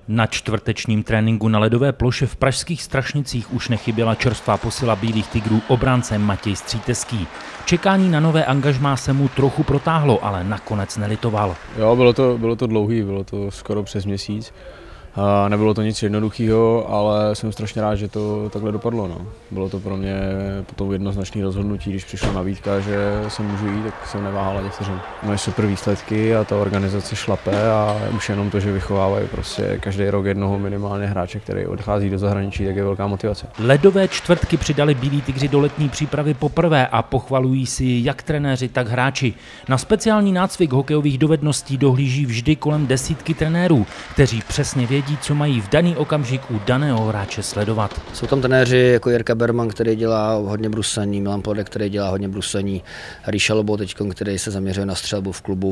Na čtvrtečním tréninku na ledové ploše v pražských Strašnicích už nechyběla čerstvá posila Bílých tigrů obránce Matěj Stříteský. Čekání na nové angažmá se mu trochu protáhlo, ale nakonec nelitoval. Jo, bylo to dlouhý, bylo to skoro přes měsíc. Nebylo to nic jednoduchého, ale jsem strašně rád, že to takhle dopadlo. No. Bylo to pro mě potom jednoznačné rozhodnutí, když přišla nabídka, že se můžu jít, tak jsem neváhal ani vteřin. Mají super výsledky a ta organizace šlape a už jenom to, že vychovávají prostě každý rok jednoho minimálně hráče, který odchází do zahraničí, tak je velká motivace. Ledové čtvrtky přidali Bílí tigři do letní přípravy poprvé a pochvalují si jak trenéři, tak hráči. Na speciální nácvik hokejových dovedností dohlíží vždy kolem desítky trenérů, kteří přesně vědí, co mají v daný okamžik u daného hráče sledovat. Jsou tam trenéři jako Jirka Berman, který dělá hodně bruslení, Milan Podek, který dělá hodně bruslení, Ríša Lobo teďkon, který se zaměřuje na střelbu v klubu,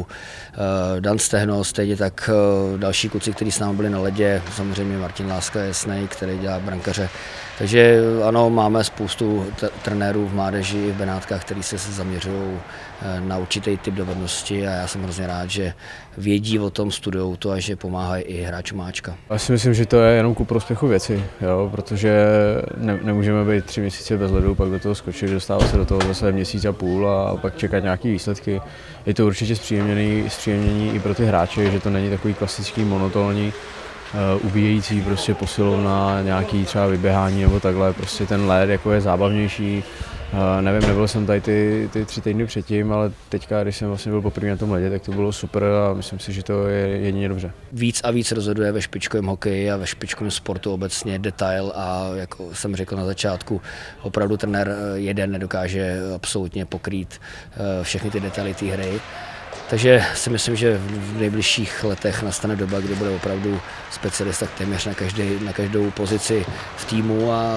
Dan Stehno, stejně tak další kluci, kteří s námi byli na ledě, samozřejmě Martin Láska je Jasnej, který dělá brankaře. Takže ano, máme spoustu trenérů v mládeži i v Benátkách, kteří se zaměřují na určitý typ dovednosti a já jsem hrozně rád, že vědí o tom, studují to a že pomáhají i hráčům Ačka. Já si myslím, že to je jenom ku prospěchu věci, jo, protože nemůžeme být 3 měsíce bez ledu, pak do toho skočit, dostávat se do toho zase měsíc a půl a pak čekat nějaké výsledky. Je to určitě zpříjemnění i pro ty hráče, že to není takový klasický monotónní, ubíjející prostě posilovna, nějaký třeba vyběhání nebo takhle, prostě ten led jako je zábavnější. Nevím, nebyl jsem tady ty 3 týdny předtím, ale teďka, když jsem vlastně byl poprvé na tom ledě, tak to bylo super a myslím si, že to je jedině dobře. Víc a víc rozhoduje ve špičkovém hokeji a ve špičkovém sportu obecně detail a jako jsem řekl na začátku, opravdu trenér jeden nedokáže absolutně pokrýt všechny ty detaily té hry. Takže si myslím, že v nejbližších letech nastane doba, kdy bude opravdu specialista téměř na každou pozici v týmu a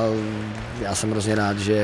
já jsem hrozně rád, že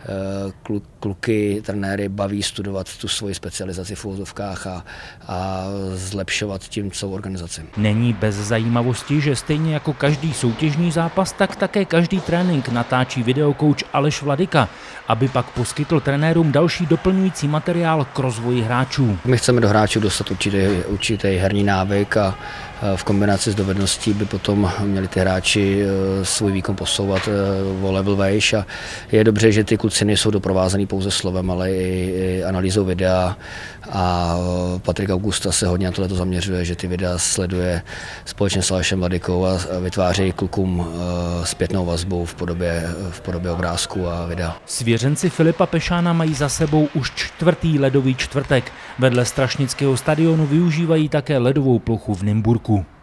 kluky, trenéry baví studovat tu svoji specializaci v úvozovkách a zlepšovat tím celou organizaci. Není bez zajímavosti, že stejně jako každý soutěžní zápas, tak také každý trénink natáčí videokouč Aleš Vladyka, aby pak poskytl trenérům další doplňující materiál k rozvoji hráčů. My chceme do hráčů dostat určitý herní návyk a v kombinaci s dovedností by potom měli ty hráči svůj výkon posouvat o level vejš a je dobře, že ty kluci nejsou doprovázený pouze slovem, ale i analýzou videa a Patrik Augusta se hodně na tohleto zaměřuje, že ty videa sleduje společně s Alešem Vladykou a vytváří klukům zpětnou vazbu v podobě obrázku a videa. Svěřenci Filipa Pešána mají za sebou už 4. ledový čtvrtek. Vedle Strašnického stadionu využívají také ledovou plochu v Nymburku.